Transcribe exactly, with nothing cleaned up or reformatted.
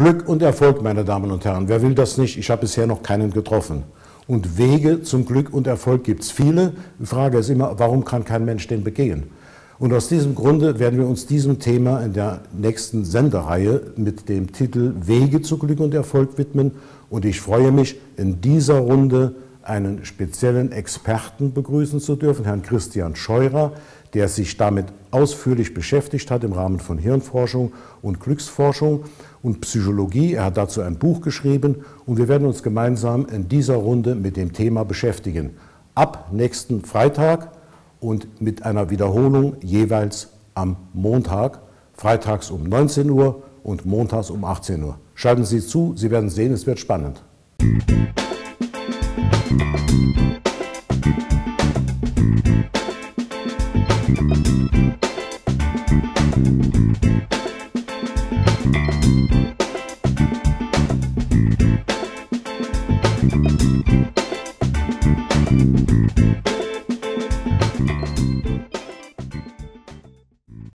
Glück und Erfolg, meine Damen und Herren, wer will das nicht? Ich habe bisher noch keinen getroffen. Und Wege zum Glück und Erfolg gibt es viele. Die Frage ist immer, warum kann kein Mensch den begehen? Und aus diesem Grunde werden wir uns diesem Thema in der nächsten Sendereihe mit dem Titel Wege zu Glück und Erfolg widmen. Und ich freue mich, in dieser Runde einen speziellen Experten begrüßen zu dürfen, Herrn Christian Scheurer, der sich damit ausführlich beschäftigt hat im Rahmen von Hirnforschung und Glücksforschung und Psychologie. Er hat dazu ein Buch geschrieben und wir werden uns gemeinsam in dieser Runde mit dem Thema beschäftigen. Ab nächsten Freitag und mit einer Wiederholung jeweils am Montag, freitags um neunzehn Uhr und montags um achtzehn Uhr. Schalten Sie zu, Sie werden sehen, es wird spannend. Thank you.